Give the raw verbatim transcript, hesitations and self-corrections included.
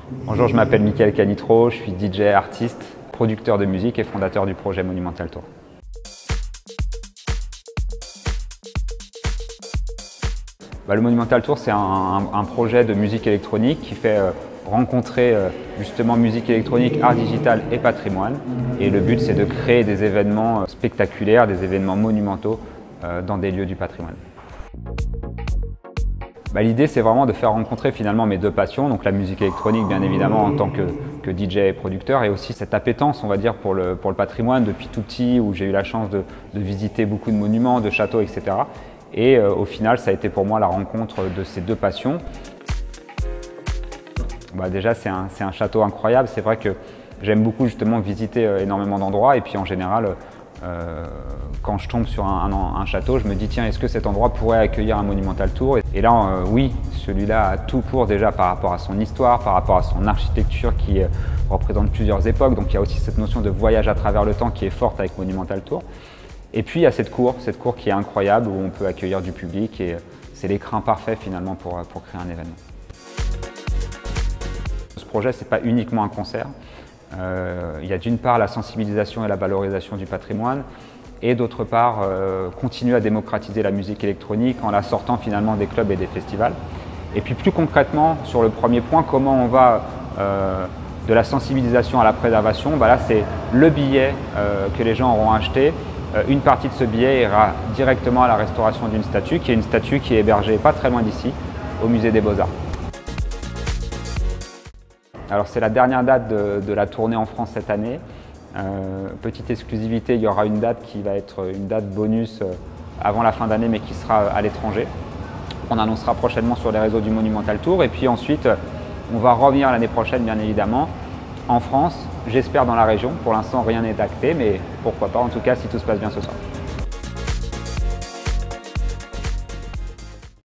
Bonjour, je m'appelle Mickaël Canitro, je suis D J, artiste, producteur de musique et fondateur du projet Monumental Tour. Bah, le Monumental Tour, c'est un, un, un projet de musique électronique qui fait euh, rencontrer euh, justement musique électronique, art digital et patrimoine. Et le but, c'est de créer des événements spectaculaires, des événements monumentaux euh, dans des lieux du patrimoine. Bah, l'idée, c'est vraiment de faire rencontrer finalement mes deux passions, donc la musique électronique bien évidemment en tant que, que D J et producteur, et aussi cette appétence, on va dire, pour le, pour le patrimoine depuis tout petit, où j'ai eu la chance de, de visiter beaucoup de monuments, de châteaux, et cetera. Et euh, au final, ça a été pour moi la rencontre de ces deux passions. Bah, déjà, c'est un, c'est un château incroyable. C'est vrai que j'aime beaucoup justement visiter euh, énormément d'endroits, et puis en général, euh, quand je tombe sur un, un, un château, je me dis tiens, est-ce que cet endroit pourrait accueillir un Monumental Tour? Et là, euh, oui, celui-là a tout pour déjà par rapport à son histoire, par rapport à son architecture qui euh, représente plusieurs époques. Donc il y a aussi cette notion de voyage à travers le temps qui est forte avec Monumental Tour. Et puis il y a cette cour, cette cour qui est incroyable où on peut accueillir du public et c'est l'écrin parfait finalement pour, pour créer un événement. Ce projet, ce n'est pas uniquement un concert. Euh, il y a d'une part la sensibilisation et la valorisation du patrimoine et d'autre part euh, continuer à démocratiser la musique électronique en la sortant finalement des clubs et des festivals. Et puis plus concrètement, sur le premier point, comment on va euh, de la sensibilisation à la préservation, bah là c'est le billet euh, que les gens auront acheté. Une partie de ce billet ira directement à la restauration d'une statue, qui est une statue qui est hébergée pas très loin d'ici, au musée des Beaux-Arts. Alors c'est la dernière date de, de la tournée en France cette année. Euh, petite exclusivité, il y aura une date qui va être une date bonus avant la fin d'année, mais qui sera à l'étranger. On annoncera prochainement sur les réseaux du Monumental Tour. Et puis ensuite, on va revenir l'année prochaine, bien évidemment, en France, j'espère dans la région. Pour l'instant, rien n'est acté, mais pourquoi pas, en tout cas, si tout se passe bien ce soir.